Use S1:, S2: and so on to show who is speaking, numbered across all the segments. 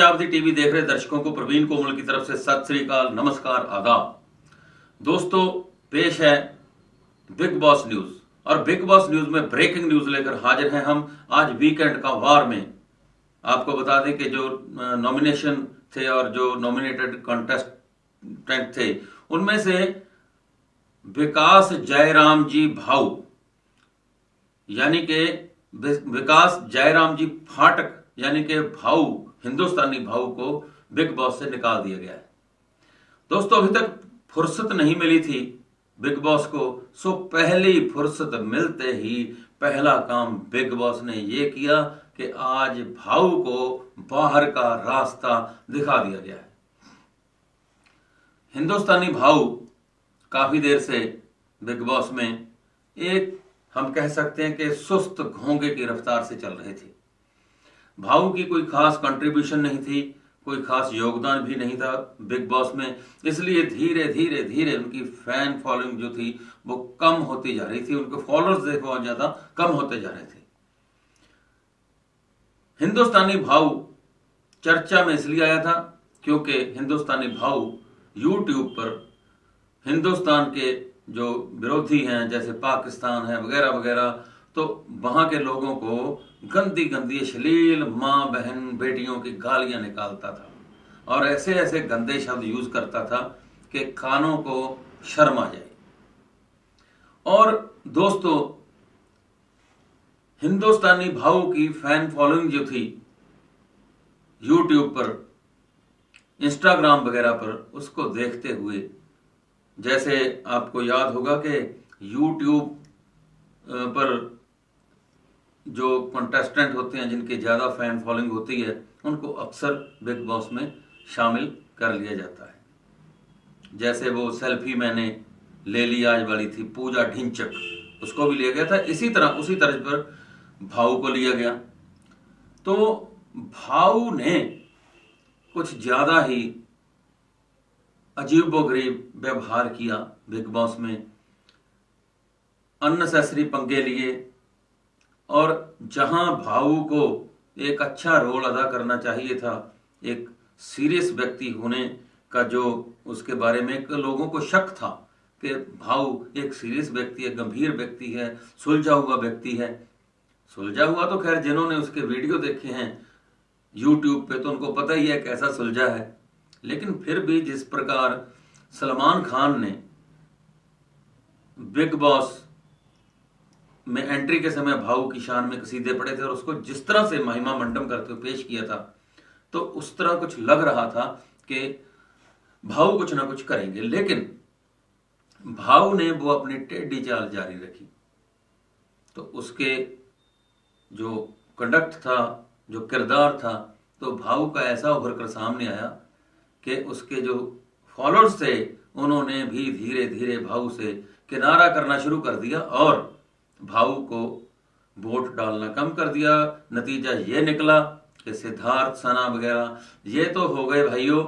S1: Prajapati TV देख रहे दर्शकों को प्रवीण कोमल की तरफ से सत श्री अकाल, नमस्कार, आदाब। दोस्तों, पेश है बिग बॉस न्यूज और बिग बॉस न्यूज में ब्रेकिंग न्यूज लेकर हाजिर हैं हम आज वीकेंड का वार में। आपको बता दें कि जो नॉमिनेशन थे और जो नॉमिनेटेड कॉन्टेस्टेंट थे उनमें से विकास जयराम जी भाऊ यानी कि विकास जयराम जी फाटक यानी कि भाऊ, हिंदुस्तानी भाऊ को बिग बॉस से निकाल दिया गया है। दोस्तों, अभी तक फुर्सत नहीं मिली थी बिग बॉस को, सो पहली फुर्सत मिलते ही पहला काम बिग बॉस ने यह किया कि आज भाऊ को बाहर का रास्ता दिखा दिया गया है। हिंदुस्तानी भाऊ काफी देर से बिग बॉस में एक, हम कह सकते हैं कि सुस्त घोंगे की रफ्तार से चल रहे थे। भाऊ की कोई खास कंट्रीब्यूशन नहीं थी, कोई खास योगदान भी नहीं था बिग बॉस में, इसलिए धीरे धीरे धीरे उनकी फैन फॉलोइंग जो थी वो कम होती जा रही थी, उनके फॉलोअर्स देखो बहुत ज्यादा कम होते जा रहे थे। हिंदुस्तानी भाऊ चर्चा में इसलिए आया था क्योंकि हिंदुस्तानी भाऊ यूट्यूब पर हिंदुस्तान के जो विरोधी हैं जैसे पाकिस्तान है वगैरह वगैरह, तो वहां के लोगों को गंदी गंदी अश्लील माँ बहन बेटियों की गालियां निकालता था और ऐसे ऐसे गंदे शब्द यूज करता था कि कानों को शर्म आ जाए। और दोस्तों, हिंदुस्तानी भाऊ की फैन फॉलोइंग जो थी यूट्यूब पर, इंस्टाग्राम वगैरह पर, उसको देखते हुए, जैसे आपको याद होगा कि यूट्यूब पर जो कंटेस्टेंट होते हैं जिनकी ज्यादा फैन फॉलोइंग होती है उनको अक्सर बिग बॉस में शामिल कर लिया जाता है। जैसे वो सेल्फी मैंने ले ली आज वाली थी पूजा ढिंचक, उसको भी लिया गया था। इसी तरह उसी तर्ज पर भाऊ को लिया गया। तो भाऊ ने कुछ ज्यादा ही अजीबोगरीब व्यवहार किया बिग बॉस में, अननेसेसरी पंगे लिए, और जहां भाऊ को एक अच्छा रोल अदा करना चाहिए था, एक सीरियस व्यक्ति होने का जो उसके बारे में लोगों को शक था कि भाऊ एक सीरियस व्यक्ति है, गंभीर व्यक्ति है, सुलझा हुआ व्यक्ति है। सुलझा हुआ तो खैर जिन्होंने उसके वीडियो देखे हैं यूट्यूब पे तो उनको पता ही है कैसा सुलझा है, लेकिन फिर भी जिस प्रकार सलमान खान ने बिग बॉस में एंट्री के समय भाऊ की शान में कसीदे पड़े थे और उसको जिस तरह से महिमा मंडन करते हुए पेश किया था, तो उस तरह कुछ लग रहा था कि भाऊ कुछ ना कुछ करेंगे, लेकिन भाऊ ने वो अपनी टेढ़ी चाल जारी रखी। तो उसके जो कंडक्ट था, जो किरदार था, तो भाऊ का ऐसा उभर कर सामने आया कि उसके जो फॉलोअर्स थे उन्होंने भी धीरे धीरे भाऊ से किनारा करना शुरू कर दिया और भाऊ को वोट डालना कम कर दिया। नतीजा ये निकला कि सिद्धार्थ, सना वगैरह ये तो हो गए भाइयों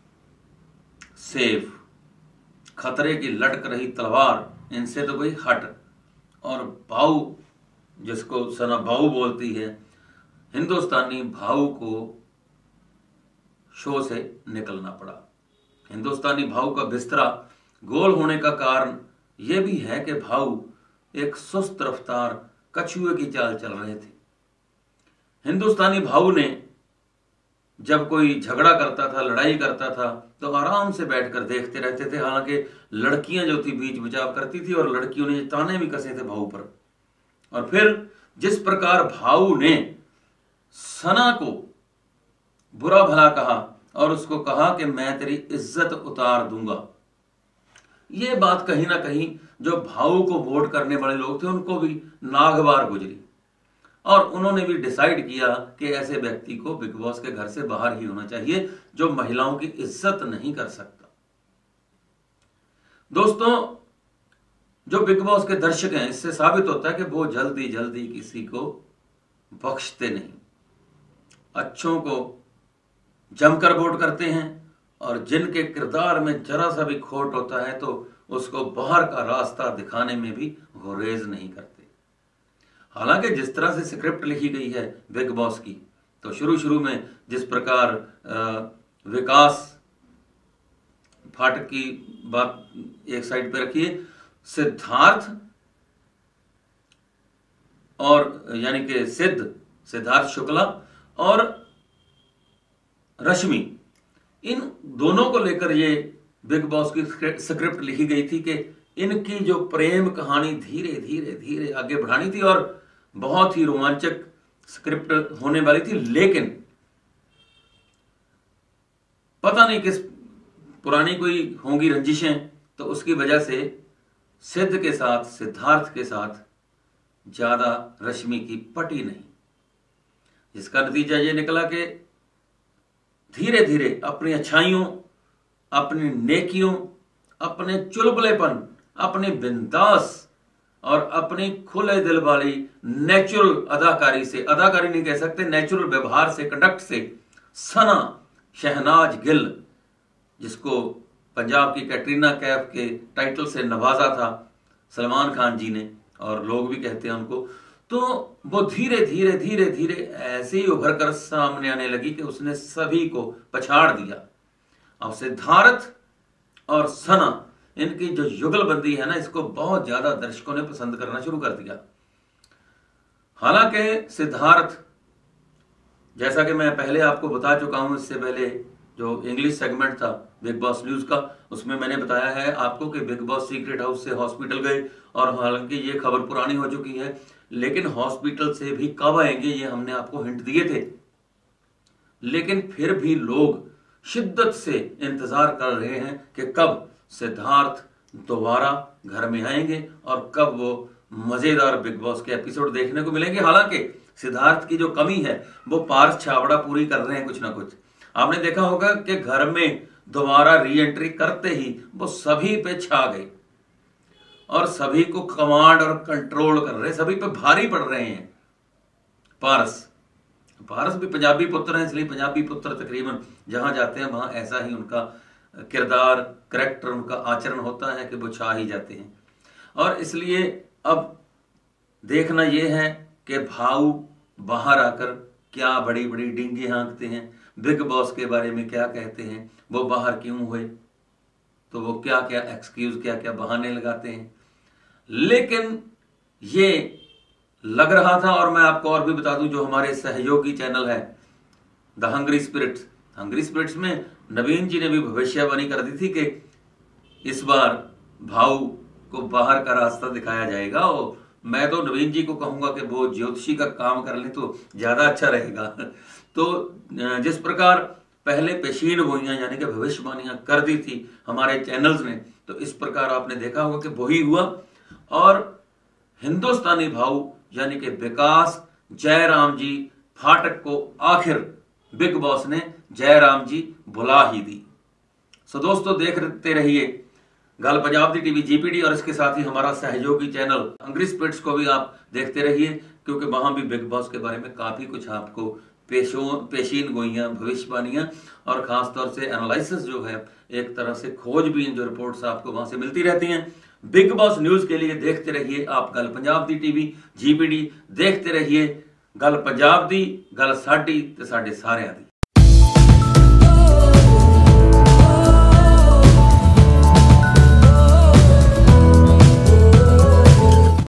S1: सेफ, खतरे की लटक रही तलवार, इनसे तो कोई हट। और भाऊ, जिसको सना भाऊ बोलती है, हिंदुस्तानी भाऊ को शो से निकलना पड़ा। हिंदुस्तानी भाऊ का बिस्तरा गोल होने का कारण यह भी है कि भाऊ एक सुस्त रफ्तार कछुए की चाल चल रहे थे। हिंदुस्तानी भाऊ ने जब कोई झगड़ा करता था, लड़ाई करता था, तो आराम से बैठकर देखते रहते थे। हालांकि लड़कियां जो थी बीच बचाव करती थी और लड़कियों ने ताने भी कसे थे भाऊ पर। और फिर जिस प्रकार भाऊ ने सना को बुरा भला कहा और उसको कहा कि मैं तेरी इज्जत उतार दूंगा, ये बात कहीं ना कहीं जो भाऊ को वोट करने वाले लोग थे उनको भी नागवार गुजरी और उन्होंने भी डिसाइड किया कि ऐसे व्यक्ति को बिग बॉस के घर से बाहर ही होना चाहिए जो महिलाओं की इज्जत नहीं कर सकता। दोस्तों, जो बिग बॉस के दर्शक हैं, इससे साबित होता है कि वो जल्दी जल्दी किसी को बख्शते नहीं, अच्छों को जमकर वोट करते हैं और जिनके किरदार में जरा सा भी खोट होता है तो उसको बाहर का रास्ता दिखाने में भी गुरेज नहीं करते। हालांकि जिस तरह से स्क्रिप्ट लिखी गई है बिग बॉस की, तो शुरू में जिस प्रकार विकास फाटक की बात एक साइड पे रखिए, सिद्धार्थ और यानी कि सिद्धार्थ शुक्ला और रश्मि, इन दोनों को लेकर ये बिग बॉस की स्क्रिप्ट लिखी गई थी कि इनकी जो प्रेम कहानी धीरे धीरे धीरे आगे बढ़ानी थी और बहुत ही रोमांचक स्क्रिप्ट होने वाली थी। लेकिन पता नहीं किस पुरानी कोई होंगी रंजिशें, तो उसकी वजह से सिद्ध के साथ, सिद्धार्थ के साथ ज्यादा रश्मि की पटी नहीं, जिसका नतीजा ये निकला कि धीरे धीरे अपनी अच्छाइयों, अपनी नेकियों, अपने चुलबुलेपन, अपनी बिंदास और अपनी खुले दिल वाली नेचुरल अदाकारी से, अदाकारी नहीं कह सकते, नेचुरल व्यवहार से, कंडक्ट से सना शहनाज गिल, जिसको पंजाब की कैटरीना कैफ के टाइटल से नवाजा था सलमान खान जी ने, और लोग भी कहते हैं उनको, तो वो धीरे धीरे धीरे धीरे ऐसे ही उभर कर सामने आने लगी कि उसने सभी को पछाड़ दिया। अब सिद्धार्थ और सना, इनकी जो युगलबंदी है ना, इसको बहुत ज्यादा दर्शकों ने पसंद करना शुरू कर दिया। हालांकि सिद्धार्थ, जैसा कि मैं पहले आपको बता चुका हूं, इससे पहले जो इंग्लिश सेगमेंट था बिग बॉस न्यूज का, उसमें मैंने बताया है आपको कि बिग बॉस सीक्रेट हाउस से हॉस्पिटल गए, और हालांकि ये खबर पुरानी हो चुकी है, लेकिन हॉस्पिटल से भी कब आएंगे ये हमने आपको हिंट दिए थे। लेकिन फिर भी लोग शिद्दत से इंतजार कर रहे हैं कि कब सिद्धार्थ दोबारा घर में आएंगे और कब वो मजेदार बिग बॉस के एपिसोड देखने को मिलेंगे। हालांकि सिद्धार्थ की जो कमी है वो पार्थ छाबड़ा पूरी कर रहे हैं कुछ ना कुछ। आपने देखा होगा कि घर में दोबारा री एंट्री करते ही वो सभी पे छा गए और सभी को कमांड और कंट्रोल कर रहे, सभी पे भारी पड़ रहे हैं। पारस भी पंजाबी पुत्र हैं, इसलिए पंजाबी पुत्र तकरीबन जहां जाते हैं वहां ऐसा ही उनका किरदार, करैक्टर, उनका आचरण होता है कि वो छा ही जाते हैं। और इसलिए अब देखना यह है कि भाऊ बाहर आकर क्या बड़ी बड़ी डींगे हाँकते हैं, बिग बॉस के बारे में क्या कहते हैं, वो बाहर क्यों हुए, तो वो क्या क्या एक्सक्यूज, क्या क्या बहाने लगाते हैं। लेकिन ये लग रहा था, और मैं आपको और भी बता दूं, जो हमारे सहयोगी चैनल है द हंग्री स्पिरिट्स में नवीन जी ने भी भविष्यवाणी कर दी थी कि इस बार भाऊ को बाहर का रास्ता दिखाया जाएगा। और मैं तो नवीन जी को कहूंगा कि वो ज्योतिषी का काम कर ले तो ज्यादा अच्छा रहेगा। तो जिस प्रकार पहले पेशीन गोइयां यानी कि भविष्यवाणियां कर दी थी हमारे चैनल्स ने, तो इस प्रकार आपने देखा होगा कि वही हुआ। और हिंदुस्तानी भाऊ यानी कि विकास जयराम जी फाटक को आखिर बिग बॉस ने जयराम जी बुला ही दी। सो दोस्तों, देखते रहिए गल पंजाब दी टीवी जीपीडी, और इसके साथ ही हमारा सहयोगी चैनल हंग्री स्पिरिट्स को भी आप देखते रहिए, क्योंकि वहां भी बिग बॉस के बारे में काफी कुछ आपको पेशीन गोइयां, भविष्यवाणियां और खासतौर से एनालिसिस जो है, एक तरह से खोजबीन जो रिपोर्ट्स आपको वहां से मिलती रहती हैं। बिग बॉस न्यूज के लिए देखते रहिए आप गल पंजाब दी टीवी जीपीडी, देखते रहिए गल पंजाब दी, गल साडी ते साडे सारियां दी।